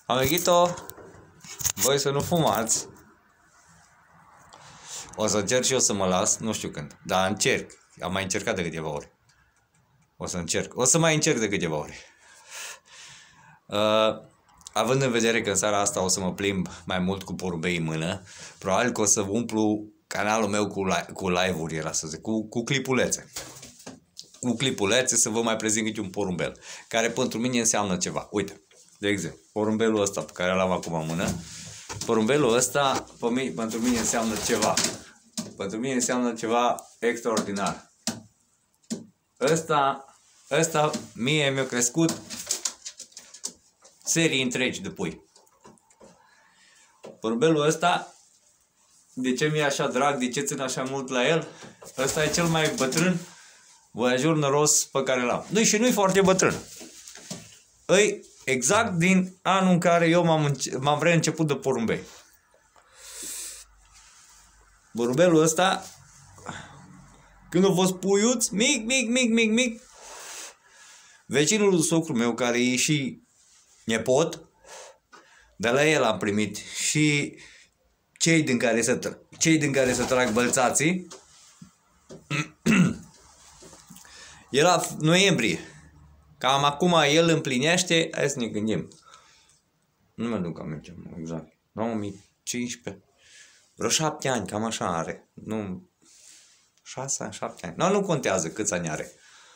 Amiguito, voi să nu fumați. O să încerc și eu să mă las, nu știu când, dar încerc. Am mai încercat de câteva ori. O să încerc. O să mai încerc de câteva ori. Având în vedere că în seara asta o să mă plimb mai mult cu porumbei în mână, probabil că o să umplu canalul meu cu live-uri, era să zic, cu clipulețe. Cu clipulețe să vă mai prezint câte un porumbel, care pentru mine înseamnă ceva. Uite, de exemplu, porumbelul ăsta pe care l-am acum în mână, porumbelul ăsta pentru mine înseamnă ceva. Pentru mine înseamnă ceva extraordinar. Ăsta mie mi-a crescut serii întregi de pui. Porumbelul ăsta, de ce mi-e așa drag, de ce țin așa mult la el? Ăsta e cel mai bătrân voiajor năros pe care l-am. Nu-i foarte bătrân. Îi exact din anul în care eu m-am reînceput de porumbei. Porumbelul ăsta, când a fost puiuț, mic, vecinul socru meu, care e și nepot, de la el am primit și cei din care se trag bălțații. Era noiembrie. Cam acum el împlinește, hai să ne gândim. Nu mă duc aminte exact. 2015. Vreo 7 ani, cam așa are. Nu, 6 ani, 7 ani. Nu contează câți ani are.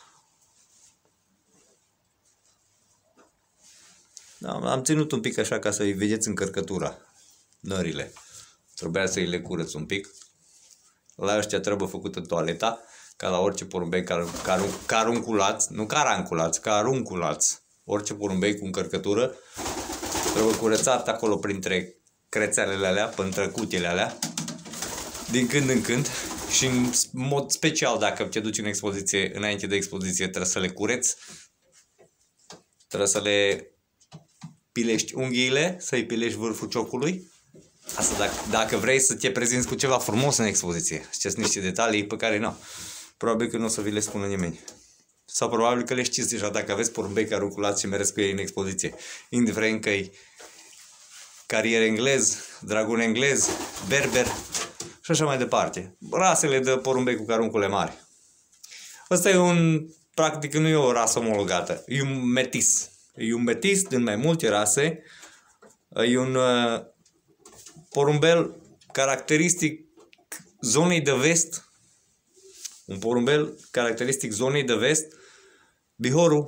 Da, am ținut un pic așa ca să-i vedeți încărcătura. Nările. Trebuia să-i le curăț un pic. La ăștia trebuie făcută toaleta, ca la orice porumbei carunculați, nu caranculați, carunculați. Orice porumbei cu încărcătură trebuie curățat acolo printre crețelele alea, printre cutiile alea, din când în când. Și în mod special, dacă te duci în expoziție, înainte de expoziție, trebuie să le cureți, trebuie să le pilești unghiile, să-i pilești vârful ciocului. Asta dacă vrei să te prezinți cu ceva frumos în expoziție. Știți niște detalii pe care nu. Probabil că nu o să vi le spună nimeni. Sau probabil că le știți deja dacă aveți porumbei carunculați și mergeți cu ei în expoziție. Indiferent că e carier englez, dragon englez, berber și așa mai departe. Rasele de porumbei cu caruncule mari. Ăsta e practic nu e o rasă omologată. E un metis. E un metis din mai multe rase. E un porumbel caracteristic zonei de vest. Un porumbel caracteristic zonei de vest. Bihorul,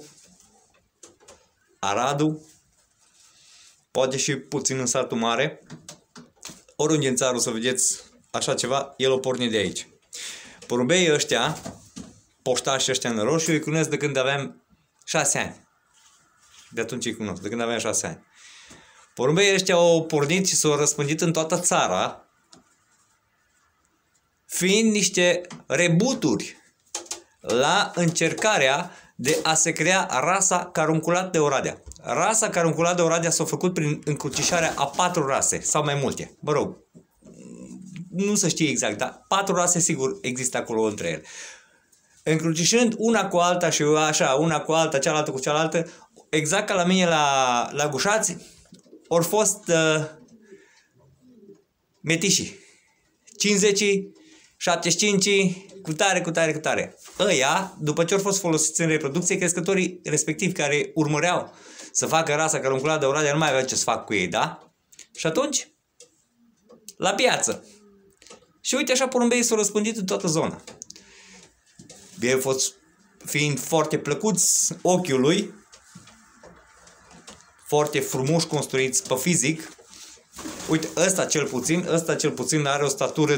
Aradul, poate și puțin în satul mare. Oriunde în țară o să vedeți așa ceva, el o porni de aici. Porumbeii ăștia, poștașii ăștia în roșu, îi cunosc de când aveam 6 ani. De atunci îi cunosc, de când aveam 6 ani. Porumbeii ăștia au pornit și s-au răspândit în toată țara, fiind niște rebuturi la încercarea de a se crea rasa carunculat de Oradea. Rasa carunculat de Oradea s-a făcut prin încrucișarea a 4 rase, sau mai multe. Mă rog, nu se știe exact, dar 4 rase sigur există acolo între ele. Încrucișând una cu alta și așa, una cu alta, cealaltă cu cealaltă, exact ca la mine la Gușați, au fost metișii. 50, 75, cu tare. Ăia, după ce au fost folosiți în reproducție, crescătorii respectivi care urmăreau să facă rasa carunculat de Oradea nu mai aveau ce să facă cu ei, da? Și atunci, la piață. Și uite așa porumbeii s-au răspândit în toată zona. Ei au fost, fiind foarte plăcuți ochiului, foarte frumoși construiți pe fizic. Uite, ăsta cel puțin are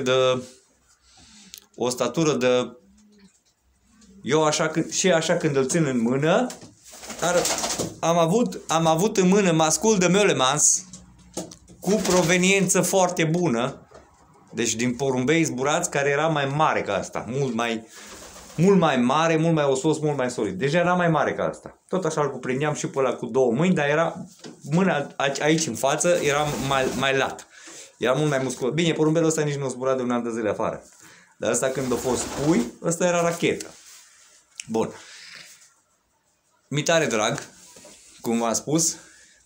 o statură de eu așa când îl țin în mână, dar am avut în mână mascul de Meulemans cu proveniență foarte bună. Deci din porumbei zburați, care era mai mare ca asta, mult mai mare, mult mai osos, mult mai solid. Deja era mai mare ca asta. Tot așa îl cuprindeam și pe ăla cu 2 mâini, dar era mâna aici în față era mai lat. Era mult mai musculos. Bine, porumbelul ăsta nici nu zbura de un an de zile afară. Dar ăsta când a fost pui, ăsta era rachetă. Bun. Mi tare drag, cum v-am spus,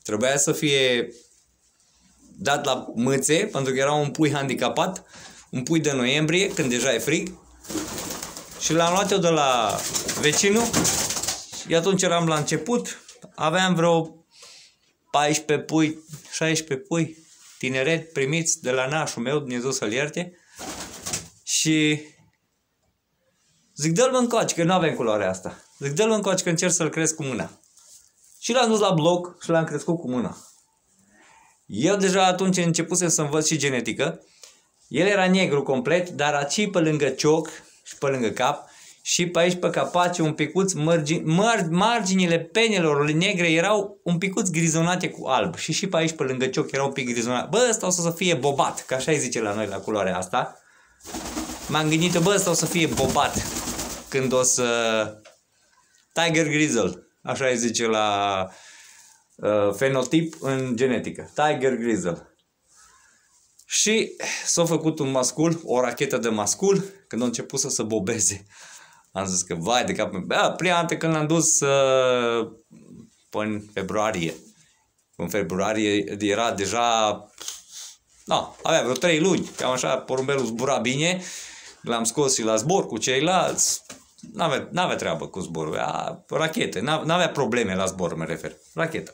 Trebuia să fie dat la mâțe, pentru că era un pui handicapat, un pui de noiembrie, când deja e frig. Și l-am luat eu de la vecinul și atunci eram la început, aveam vreo 14 pui, 16 pui, tineret primiți de la nașul meu, Dumnezeu să-l ierte. Și zic, dă-l încoace, că nu avem culoarea asta. Zic, dă-l încoace, că încerc să-l cresc cu mâna. Și l-am dus la bloc și l-am crescut cu mâna. Eu deja atunci începusem să învăț și genetică. El era negru complet, dar aici pe lângă cioc și pe lângă cap și pe aici pe capace un picuț, marginile penelor negre erau un picuț grizonate cu alb. Și pe aici pe lângă cioc era un pic grizonat. Bă, ăsta o să fie bobat, că așa îi zice la noi la culoarea asta. M-am gândit, bă, ăsta o să fie bobat când o să... Tiger Grizzle, așa îi zice la fenotip în genetică. Tiger Grizzle. Și s-a făcut un mascul, o rachetă de mascul, când a început să se bobeze. Am zis că, vai de cap, prima dată când l-am dus până în februarie. În februarie era deja, avea vreo 3 luni, cam așa, porumbelul zbura bine, l-am scos și la zbor cu ceilalți, n-avea treabă cu zborul, rachete, n-avea probleme la zbor, mă refer, rachetă.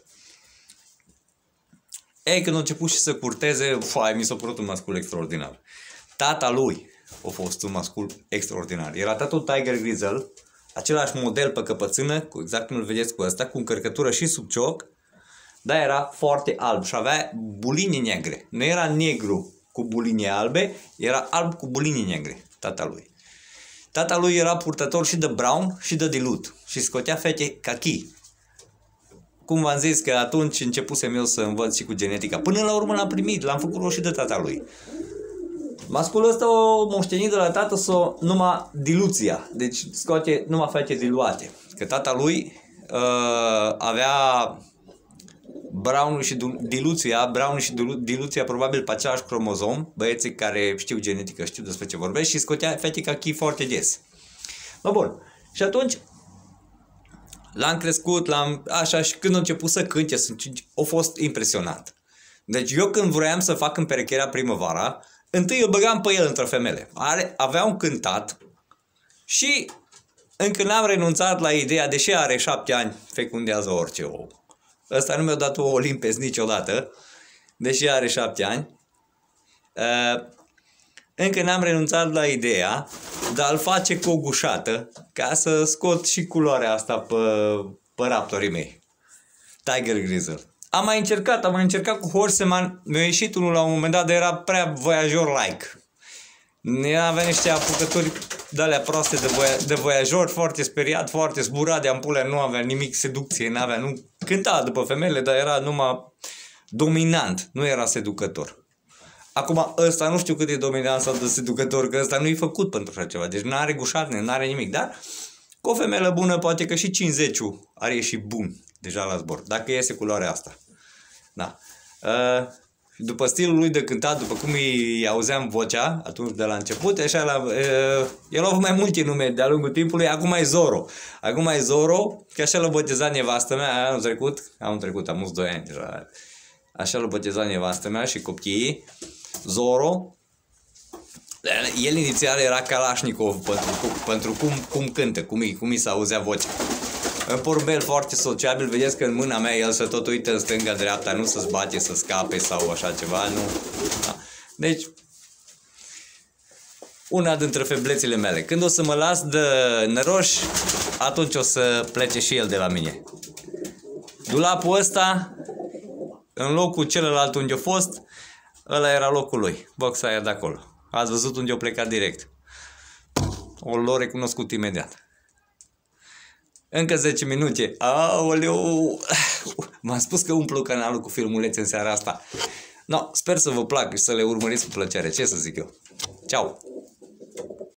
Ei, când a început și să curteze, mi s-a părut un mascul extraordinar. Tata lui a fost un mascul extraordinar. Era tatăl Tiger Grizzle, același model pe căpățână, exact cum îl vedeți cu ăsta, cu încărcătură și sub cioc, dar era foarte alb și avea bulinii negre. Nu era negru cu bulinii albe, era alb cu bulinii negre, tata lui. Tata lui era purtător și de brown și de dilut și scotea fete kaki. Cum v-am zis că atunci începusem eu să învăț și cu genetica. Până la urmă l-am primit, l-am făcut roșii de tata lui. Masculul ăsta o moștenit de la tată numai diluția, deci scoate numai fete diluate. Că tata lui avea brown și diluția probabil pe același cromozom, băieții care știu genetică, știu despre ce vorbesc și scotea fete kaki foarte des. Bun, și atunci l-am crescut, așa, și când a început să cânte, a fost impresionant. Deci eu când vroiam să fac împerecherea primăvara, întâi îl băgam pe el între femele. Avea un cântat și încă n-am renunțat la ideea, deși are 7 ani, fecundează orice ou. Ăsta nu mi-a dat ouă limpezi niciodată, deși are 7 ani. Încă n-am renunțat la ideea de a-l face cu o gușată ca să scot și culoarea asta pe raptorii mei. Tiger Grizzle. Am mai încercat cu Horseman, mi-a ieșit unul la un moment dat, dar era prea voyageur-like. Avea niște apucături de-alea proaste de voyajor, foarte speriat, foarte zburat de ampule, nu avea nimic seducție, nu cânta după femeile, dar era numai dominant, nu era seducător. Acum ăsta nu știu cât e dominant sau de seducător, că ăsta nu e făcut pentru așa ceva, deci nu are gușarne, nu are nimic, dar cu o femeie bună poate că și 50-ul ar ieși bun deja la zbor, dacă iese culoarea asta. Da. După stilul lui de cântat, după cum îi auzeam vocea atunci de la început, așa el a avut mai multe nume de-a lungul timpului, acum e Zoro. Acum e Zoro, că așa l-a botezat nevastă mea anul trecut, am 2 ani deja. Așa l-a botezat nevastă mea și copiii. Zoro. El inițial era Kalashnikov pentru cum cântă, cum îi se auzea vocea. Un porumbel foarte sociabil, vedeți că în mâna mea el se tot uită în stânga-dreapta, nu să-ți bate, să scape sau așa ceva, nu. Da. Deci, una dintre feblețile mele. Când o să mă las de năroș, atunci o să plece și el de la mine. Dulapul ăsta, în locul celălalt unde a fost, ăla era locul lui, boxa aia de acolo. Ați văzut unde a plecat direct. L-a recunoscut imediat. Încă 10 minute. Aoleu! V-am spus că umplu canalul cu filmulețe în seara asta. No, sper să vă placă și să le urmăriți cu plăcere. Ce să zic eu? Ceau!